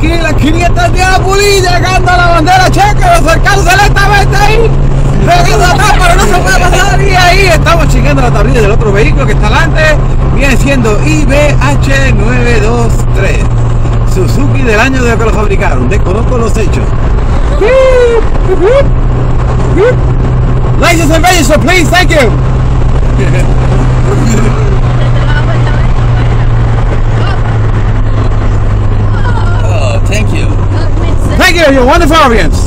Y la 500 de Apuli llegando a la bandera checa, acercándose lentamente ahí. Pegando atrás, pero no se puede pasar. Y ahí estamos checando la tablilla del otro vehículo que está adelante. Viene siendo IBH923. Suzuki del año de que lo fabricaron. Desconozco los hechos. License and register, please. Thank you. Oh, thank you. Thank you. You're a wonderful audience.